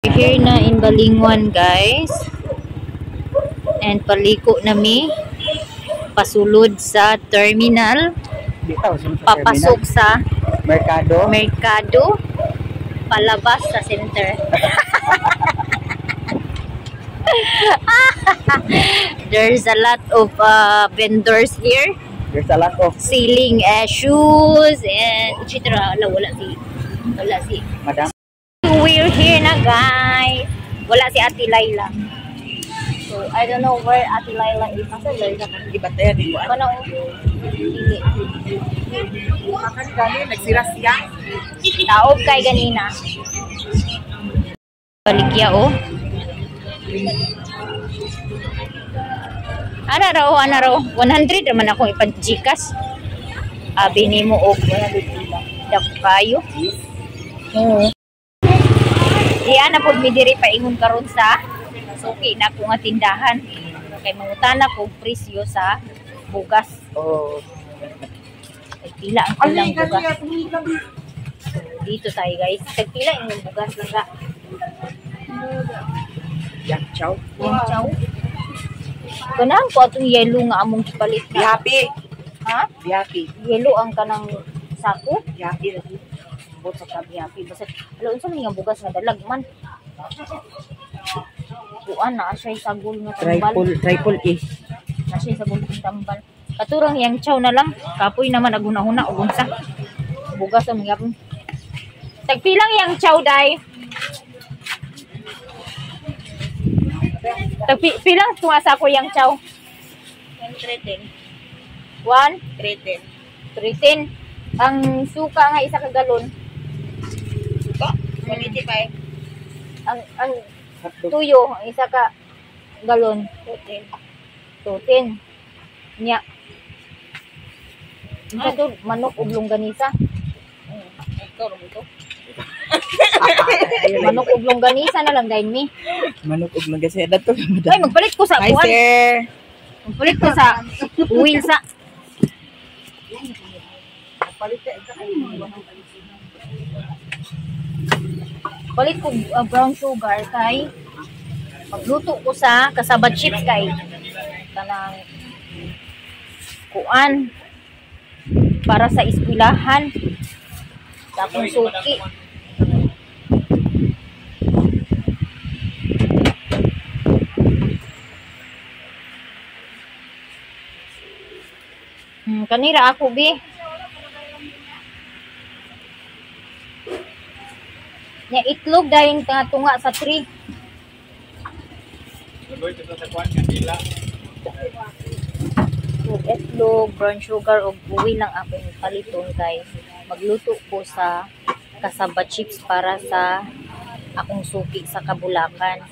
Here na in Balingwan, guys. And paliko nami. Pasulod sa terminal. Papasok sa merkado. Palabas sa center. There's a lot of vendors here. There's a lot of selling shoes and etc. Wala si Madam. We're here na, guys. Wala si Ate Laila. So I don't know where Ate Laila is. Asa Laila? Di ba tayo dito? Ano? Hindi. Makan kami nagsira siya. Taob kay ganina. Baligya oh. Ana raw 100 naman ako ipan-Gcash. Abi nimo og 100 dak kayo. Oo. Iya na pud mi diri paingon karon sa suki na ko nga tindahan. Kay mangutana ko presyo sa bugas. Oh. Ay pila ang kilang bugas. Dito tayo, guys. Tagpila yung bugas lang ka. Yang chow. Ganahan ko atong yellow nga among kipalit na. Happy. Ha? Happy. Yellow ang kanang sako. Happy. Bot sa happy. Basta, alam unsa man nga bugas nga dalag man. Kuan na siya sagol nga tambal. Triple A. Na siya sagol nga tambal. Katurang yang chow na lang. Kapoy naman aguna-huna og unsa. Bugas ang gyapon. Tagpilang yang chow day. Pilang tumasa ko yang chow? 113. 310. Ang suka nga isa ka galon. Suka? 185. Ang tuyo ang isa ka galon. 210. Nya. Ito manok ug longganisa. Ito ro ito. Manok ug longganisa na lang dahil mi. Manok ug longganisa dato. Ay magpalit ko sa Hi, kuan. sir. Magpalit ko sa wheel sa. Palit ko brown sugar kay magluto ko sa kasaba chips kay kanang kuan para sa eskwelahan sa akong suki. Kanira ako bi. Nya itlog dayon tunga sa tree. Itlog, brown sugar ug buwi lang ako paliton kay magluto ko sa kasaba chips para sa akong suki sa Kabulakan.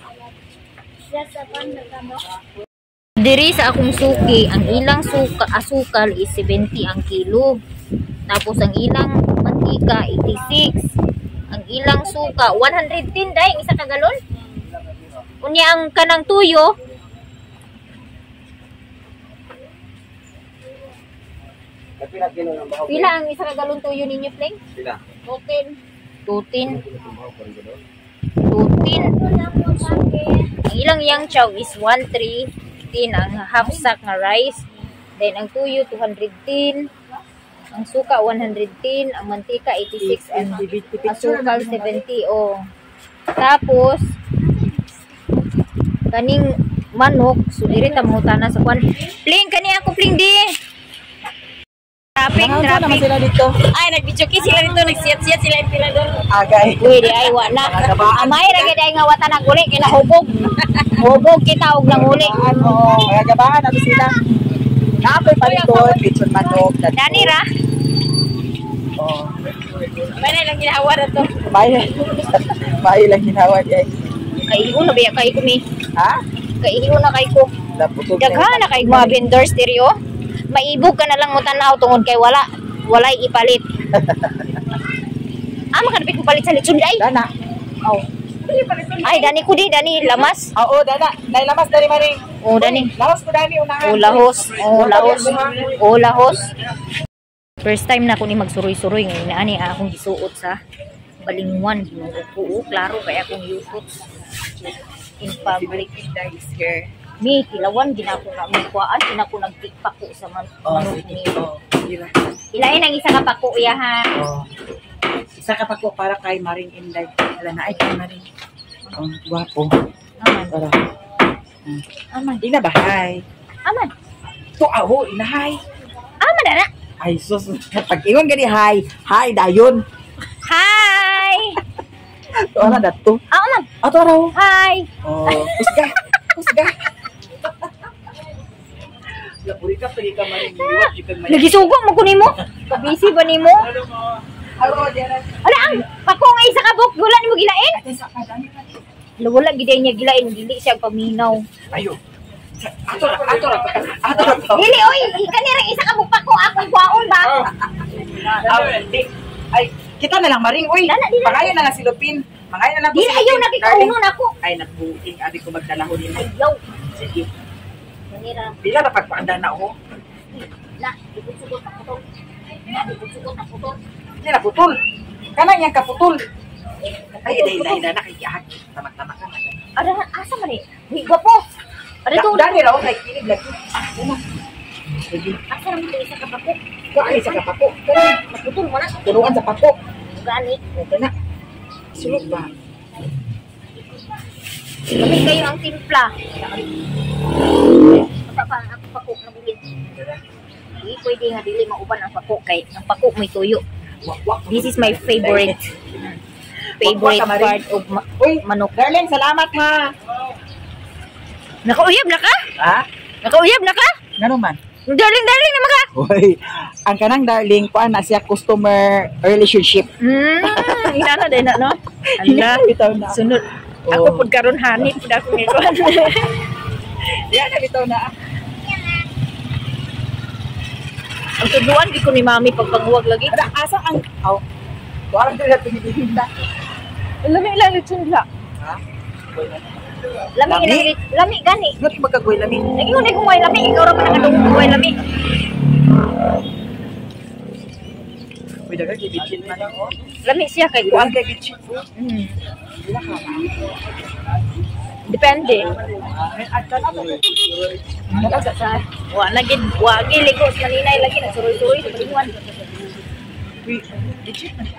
Diri sa akong suki, ang ilang asukal is 70 ang kilo. Tapos ang ilang mantika 86. Ang ilang suka 110 day isa ka galon. Unya ang kanang tuyo pila ang isa ka galon tuyo ninyo, Pleng? Pila? 210. Ang ilang yang chow is 130. Ang half sack na rice. Then ang tuyo 210. Ang suka 110, ang mantika 86, and asukal 70. Oh. Tapos kaning manok, so diri ta mangutana sa kwan. Pling kani ako pling di. Traffic. Sila dito. Ay, nagbichoki sila dito, nagsiyat-siyat sila yung pila doon. Agay. Uy, di ay wa na. Amay ra gid ay nga wata nang uli kina hubog. Hubog kita og nang uli. Oo, kaya gabahan nato sila. Napoy paliton, lechon manok. Dani ra. Oo. May lang ginawa na to. Bahay lang ginawa niya. Kaihigo na biya kay ko mi. Ha? Kaihigo na kay ko. Daghan na kay mga vendors diri oh. Maibog ka na lang mo tanaw tungod kay walay ipalit. Makanapit ko palit sa lechon ay. Dana. Oh. Ay dani ko di dani lamas. Oo, dana. Dai lamas dari maring. Oh dani. Lahos ko dani unahan. Lahos. First time na ako ni magsuroy-suroy ngayon ani akong gisuot sa balingwan. Ginuupo, klaro kaya akong yukot in public. Inday is here. Mi, kilawan, ginako na may kuwaan, ginako nagtikpako sa manok sige. ni. Ila. Ilain ang isa ka pako, iya ha. Isa ka pa ko para kay Maring Inday. Wala na ay kay Maring. Guwapo. Aman. Para. Aman. Di na bahay. Aman. To aho, inahay. Aman na na. Ay, sus. Pag ingon gani, hi. Hi, dayon. Hi! To ana dato. Aman. Ato raw. Hi! Usga. Usga. Lapuri ka, pili ka Maring. Iwat, chicken Maring. Nagisugo mo ko nimo? Busy ba nimo? Hello, Jared. Ala ang pako nga isa ka buk, wala nimo gilain. Wala gid niya gilain, dili siya paminaw. Ayo. Ato ra. Dili oy, kanira isa ka buk pako akong kuwaon ba? Ay, kita na lang Maring. Uy, pangayon na lang si Lupin. Pangayon na lang Dili ayaw nakikauno nako. Ay, nagbuting. Abi ko magdalahon din. Ayaw. Sige. Kanira. Bila na pagpaanda na ako. Na, sugot na putol. Sugot na putol. Hindi na putol. Kana niyang kaputol. Ay, iday na nakikiyak. Tama-tama ka na. Ara, asa man eh? Uy, gwapo. Ara to. Dani raw kay kinig lagi. Sige. Asa naman ito isa ka pako? Kaya isa ka pako. Naputol mo na. Turuan sa pako. Gani. Okay na. Sulog ba? Kami kayo ang timpla. Papa, ako pako na bilin. Hindi pwede nga dili mauban ang pako kay ang pako may tuyo. This is my favorite part of Uy, manok. Darling, salamat ha. Nakauyab na ka? Ha? Nakauyab na ka? Ngano man? Darling naman ka? Uy, ang kanang darling, kuan na siya customer relationship. Inana din na, no? Ala, Bitaw na. sunod. Ako pud karon hanip pud ako ngikon. Yan, bitaw na. Ang tuduan di ko ni mami pagpaghuwag lagi. Ada asa ang Tuarang ko na tinitinda. Lami lang litsundla. Ha? Lami gani. Ngot magkagoy lami. Nagingon ay kumay lami, ikaw ra pa nakadungog kumay lami. Uy, daga kay bitchin man ako. Lami siya kay Kuan kuan. kay bitchin. Wala ka. Depende. At kana mo. Wa na gid wa giliko sa maninay lagi na suroy-suroy sa balingon. Uy, bitchin man.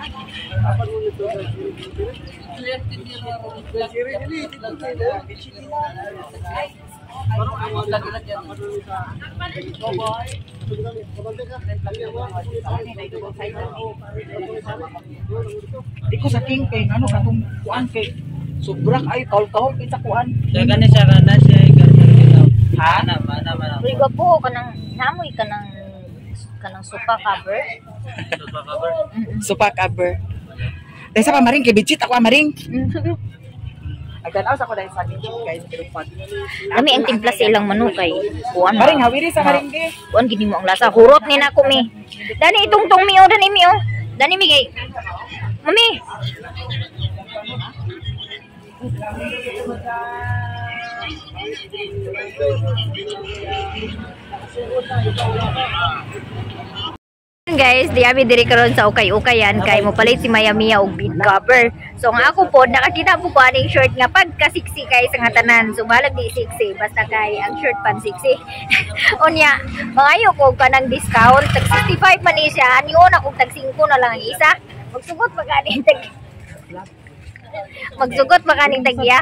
Di ko sa king kay ano katong kuan kay sobra ay kaul-kaul kay sa kuan. Dagan siya kana siya ganaw. Ha? Mana. Uy gapo kanang namoy kanang sofa cover. Supa cover. Dahil sa pamaring kay bitchit ako amaring. Agdanaw sa ko dahil sa bitchit kay pirupad. Lami ang timpla sa ilang manok kay kuan. Maring hawiri sa maring di. Kuan gid mo ang lasa. Hurot ni nako mi. Dani itong mi o dani mi o. Dani mi kay. Mami. Guys, diabi diri karon sa ukay-ukayan kay mo palit si Maya Mia og bead cover. So ang ako pod nakakita po ko aning short nga pagka-sexy kay sa nga tanan. So balag di sexy basta kay ang short pan sexy. Unya, mangayo ko kanang discount tag 65 man ni siya. Anion ako tag 5 na lang ang isa. Magsugot pa kaning tag Magsugot pa kaning tagya.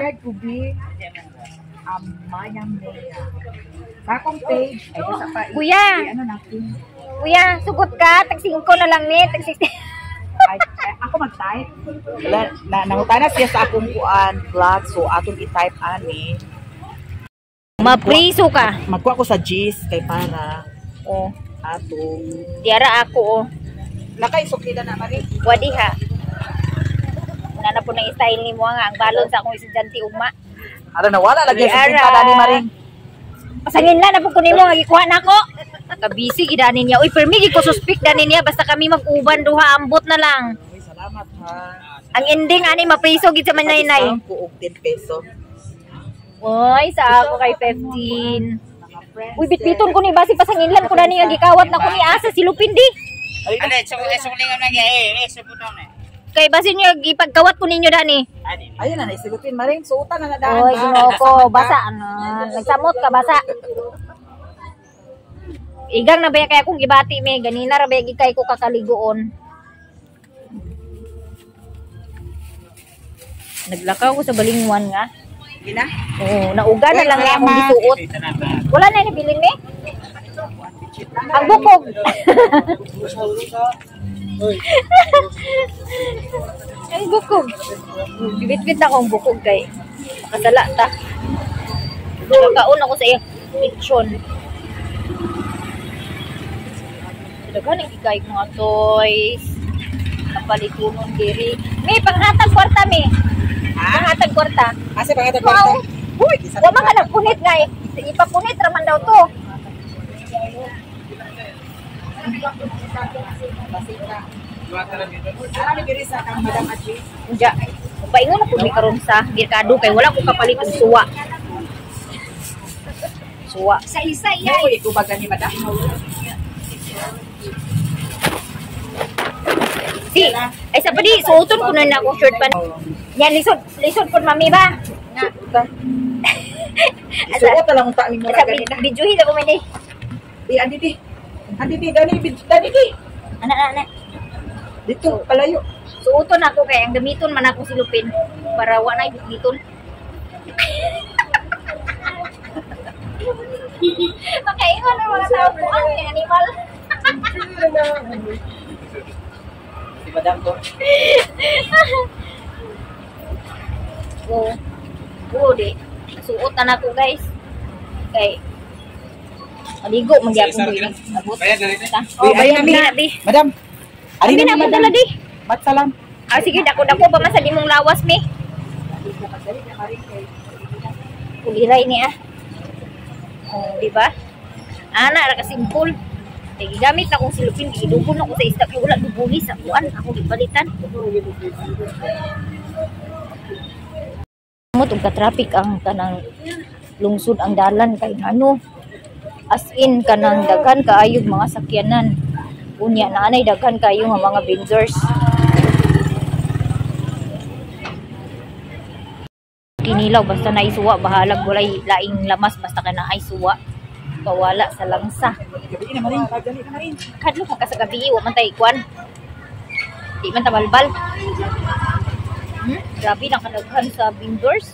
Maya Mia. Sa akong page ay sa pa. Kuya, Ano natin? kuya, sugot ka tag 5 na lang ni tag 60. Ay, ako mag-type. Nangutana siya sa akong kuan vlog so atong i-type ani. Mapriso ka. Magkuha ko sa G's kay para Oh, atong diara ako oh. nakaisukida na mali. Wadi ha. Wala na po na style ni mo nga ang balon sa akong estudyante ugma. Ara na wala lagi sa Ara. kita dani maring. Pasangin na po ko nimo nga gikuha nako. Kabisi gidanin niya. Uy, permi gi ko suspect danin niya basta kami mag-uban duha ambot na lang. Uy, salamat ha. Ang ending ani mapriso gid sa manay-nay. Discount ko og 10 peso. Oy, sa ako kay 15. Uy, bitbiton ko ni basi pasanginlan ko dani nga gikawat na ko ni asa si Lupin di. Ale, so lingaw na gyay. Subuton na. Kay basin niyo ipagkawat ko ninyo dani. Ayun na, naisilupin maring. Suutan na nadaan. Oy, ginoo ko, basa na. Nagsamot ka basa. Igang na ba kaya kung gibati me, ganina ra ba kay ko kakaligoon. Naglakaw ko sa balingwan nga. Gina? Oo, nauga na lang akong gisuot. Wala na ni bilin me? Ang bukog. Ang bukog. Bibit-bit na akong bukog kay makasala ta. Nagkaon ako sa iyang lechon. Dagan ang ikay mga toys. Napalitunon diri. May panghatag kwarta me. Panghatag kwarta. Asa pangatag Wow. kwarta? Uy, isa Wa man ka nagpunit nga eh. Ipapunit raman daw to. Ano ni diri sa kang Madam Aji? Unya. Paingon ako mi karon sa merkado kay wala ko kapalit og suwa. Suwa. Sa isa Uy, kubagan ni Madam. Si, ay sa padi suoton ko na akong short pan. Yan lisod ko mami ba? Nga. Suot na lang ang taing mo Sa ganina. videohi ako man eh. Andi di. Andi di, dani di. Ana. Dito, palayo. Suoton ako kay ang gamiton man ako silupin para wa na gamiton. Makaingon ang mga tao ko ang animal. Si Madam to. Oo, di. Suotan ako guys. Kay maligo magyapon ko ini. Abot. Oh, bayad na di. Madam. Ari na ako dala di. Matsalam. Ah sige dako ba man sa dimong lawas mi? Kuliray ni ah. Oh, di ba? Ana ra ka simple. Kay gigamit na kong silupin, idubon ako sa isda kay wala dubulis sa kuan, ako gipalitan. Mo tug ka traffic ang kanang lungsod ang dalan kay ano. As in kanang daghan kaayog mga sakyanan. Unya na anay daghan kayo nga mga vendors. Kinilaw basta naisuwa bahalag walay laing lamas basta kana ay suwa. Kawala sa langsa. Gabi na maring, gani na maring. Kadlo ka sa gabi wa man tay kwan. Di man ta balbal. Grabe na kadaghan sa vendors.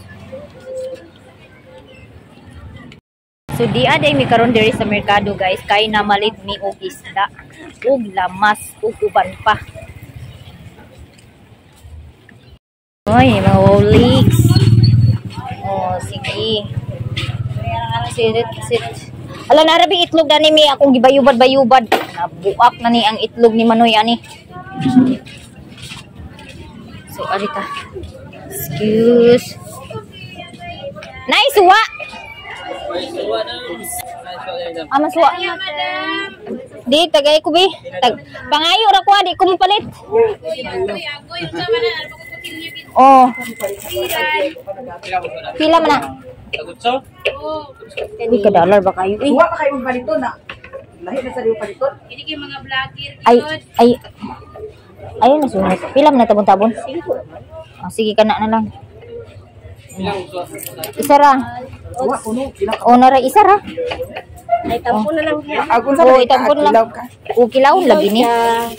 So di aday mi karon diri sa merkado guys kay namalit mi og isda ug lamas ug uban pa. Oy, mga leeks. Oh, sige. Sit. Ala narabi itlog na ni mi akong gibayubad-bayubad. Nabuak na ni ang itlog ni Manoy ani. So ari ta. Excuse. Nice wa. Masuwa. Di tagay ko bi. Pangayo ra ko di ko mapalit. Oh. Pila man na? Hindi ka dollar ba kayo? Huwa pa kayo paliton na. Lahi na sa diyo paliton. Ini kay mga vlogger. Ayun na sunod. Pila man na tabon-tabon? Oh, sige ka na lang. Isa ra. Huwa kuno. O nara isa ra. Ay tampo na lang niya. Agun sa Oo, itampon lang. ilaw ka. O kilawon lagi ni.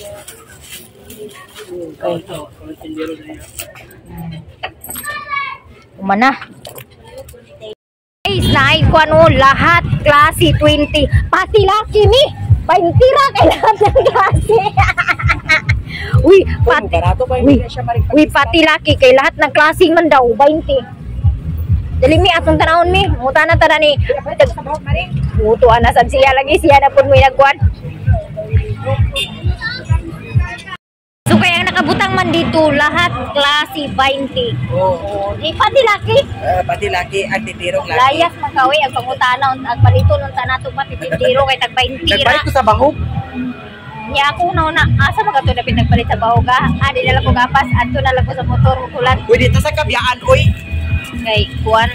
Umana. Guys, naay ko ano, lahat klase 20. Pati laki mi. 20 ra kay lahat ng klase. Uy, pati. Barato pa Uy, yung siya maring uy, pati laki kay lahat ng klase man daw 20. Dali mi atong tanawon mi. Muta na tara ni. Muto ana sad siya lagi siya na pud mo nagkuan. So kaya nakabutang man dito lahat klase 20. Oo. Di pati laki. Pati laki at titirong laki. Layas makawi ang pangutana ang palito nung tanato matitindiro kay tag 20 ra. Nagpalit ko sa bahog. Nya ako na asa ba kato na pinagpalit sa bahoga? Adi na lang ko gapas adto na lang ko sa motor kulat Uy, dito sa kabiyaan, uy. kay kuan.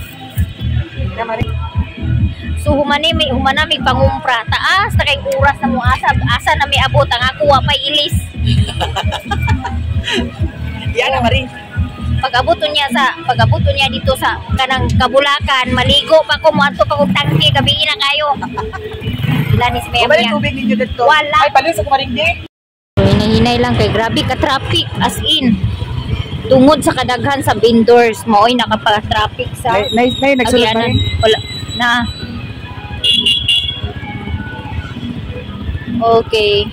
So humana may pangumpra taas ta kay oras na mo asa na may abot ang ako wa pay ilis. Yan na, Maring. Pag-abuto niya dito sa kanang Kabulakan, maligo pa ko mo ato pa og tangke gabi na kayo. Wala ni si Maya Maring Mia. tubig ninyo dito. Wala. Ay, palis ako, Maring, di. Hinahinay lang kay grabe ka traffic as in. Tungod sa kadaghan sa vendors, maoy nakapa-traffic sa Nagsulot, Agianan. Maring. Wala na. Okay.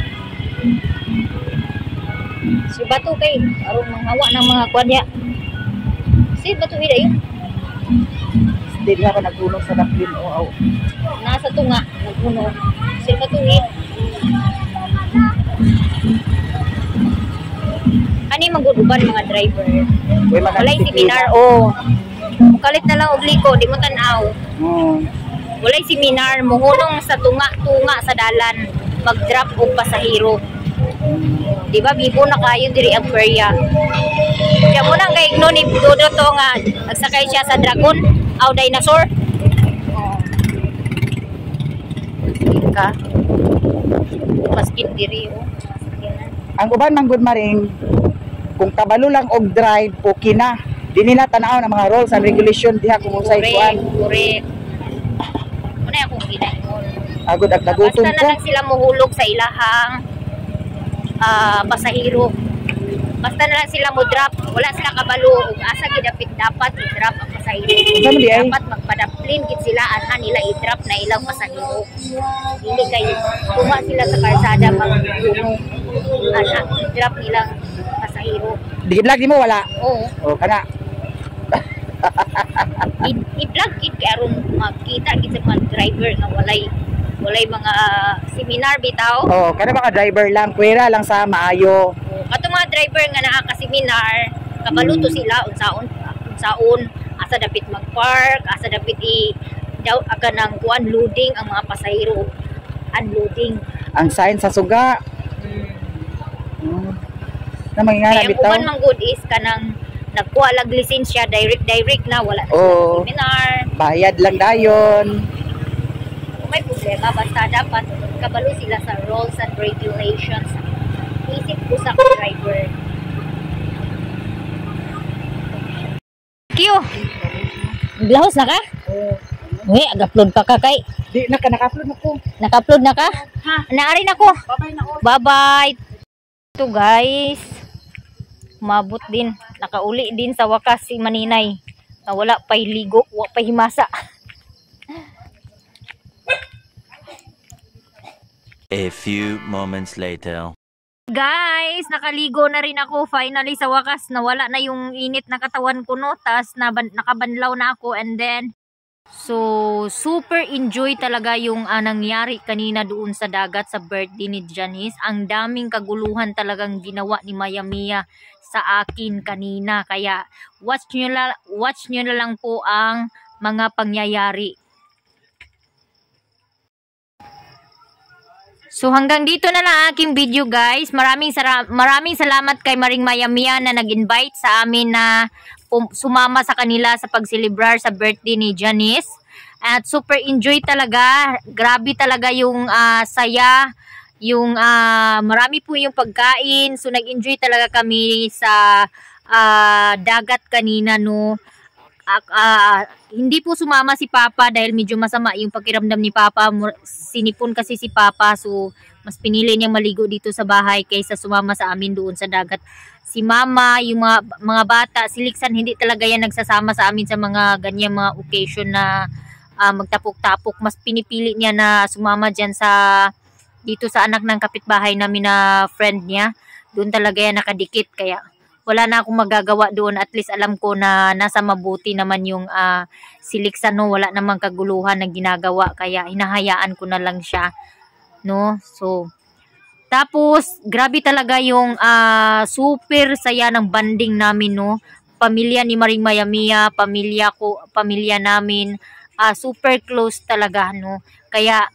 Si Bato kay aron mangawa ng mga kwadya. Si Bato ida yun. Hindi na ako nagulong sa daplin. Oh. Nasa tunga, nagpuno. Si Bato Ani maguduban mga driver. Uy, mga Walay disiplina. seminar o. Mukalit na lang og liko, di mo tan-aw. Walay seminar, muhunong sa tunga sa dalan, mag-drop og pasahero. Di ba bibo na kayo diri ang perya. Kaya mo nang kay ni Dodo to nga nagsakay siya sa dragon, aw dinosaur. Ka. Maskin diri oh. Ang uban man good, Maring, kung kabalo lang og drive, okay na. Di nila tanaw ng mga rules and regulation diha kung unsay kuan. Correct. Muna akong ginaingon. Agud ag Basta nagutom na ko. lang sila muhulog sa ilahang pasahero. Basta na lang sila mo drop. Wala sila kabalo. Ug asa gidapit dapat i-drop ang pasahero. Saan di ay? Dapat magpadaplin gid sila anha nila i-drop na ilang pasahero. Dili kay kuma sila sa kalsada magpuno. Anha i-drop nilang pasahero. Digidlag di mo wala. Oo. O kana. I-vlog gid kay aron makita gid sa mga driver nga walay mga seminar bitaw. Oh, kana mga driver lang, kuwera lang sa maayo. Kato mga driver nga naa ka seminar, kabaluto sila unsaon asa dapat mag-park, asa dapat daw aga nang kuan loading ang mga pasahero, unloading. Ang sign sa suga. Na mangingana Kaya ang bitaw. uban man good is kanang nagkuha lag lisensya direct na wala na Oo. sa seminar. Bayad lang dayon. Kung may problema basta dapat kabalo sila sa rules and regulations. Isip ko sa driver. Kyo. Blahos na ka? Uy, ag-upload pa ka kay. Di naka-upload na ko. Naka-upload na ka? Ha. Naari na ko. Babay na ko. Bye-bye. Ito guys. Umabot din. Nakauli din sa wakas si Maninay. Na wala pa'y ligo, wala pa'y himasa. A few moments later. Guys, nakaligo na rin ako finally sa wakas. Nawala na yung init na katawan ko no. Tas nakabanlaw na ako and then so super enjoy talaga yung nangyari kanina doon sa dagat sa birthday ni Janice. Ang daming kaguluhan talagang ginawa ni Maya Mia sa akin kanina. Kaya watch nyo na lang po ang mga pangyayari. So hanggang dito na lang aking video guys. Maraming salamat kay Maring Maya Mia na nag-invite sa amin na sumama sa kanila sa pagselebrar sa birthday ni Janice. At super enjoy talaga. Grabe talaga yung saya. Yung marami po yung pagkain. So nag-enjoy talaga kami sa dagat kanina no. Hindi po sumama si Papa dahil medyo masama yung pakiramdam ni Papa. Sinipon kasi si Papa, so mas pinili niyang maligo dito sa bahay kaysa sumama sa amin doon sa dagat. Si Mama, yung mga bata, si Liksan hindi talaga yan nagsasama sa amin sa mga ganyang mga occasion na magtapok-tapok. Mas pinipili niya na sumama dyan dito sa anak ng kapitbahay namin na friend niya. Doon talaga yan nakadikit, kaya wala na akong magagawa doon. At least alam ko na nasa mabuti naman yung si Liksan, no? Wala namang kaguluhan na ginagawa. Kaya hinahayaan ko na lang siya. No? So, tapos, grabe talaga yung super saya ng banding namin, no? Pamilya ni Maring Maya Mia, pamilya namin. Super close talaga, no? Kaya,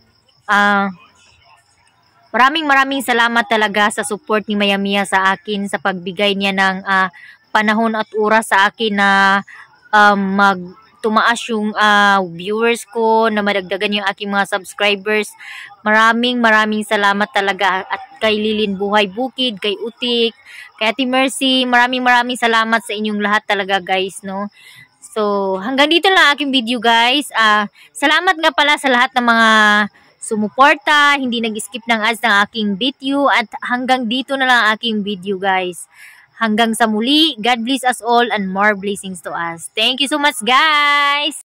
maraming salamat talaga sa support ni Maya Mia sa akin, sa pagbigay niya ng panahon at oras sa akin na tumaas yung viewers ko, na madagdagan yung aking mga subscribers. Maraming salamat talaga. At kay Lilin Buhay Bukid, kay Utik, kay Ate Mercy, maraming salamat sa inyong lahat talaga guys, no? So, hanggang dito lang aking video guys. Salamat nga pala sa lahat ng mga sumuporta, hindi nag-skip ng ads ng aking video, at hanggang dito na lang aking video guys. Hanggang sa muli, God bless us all and more blessings to us. Thank you so much guys!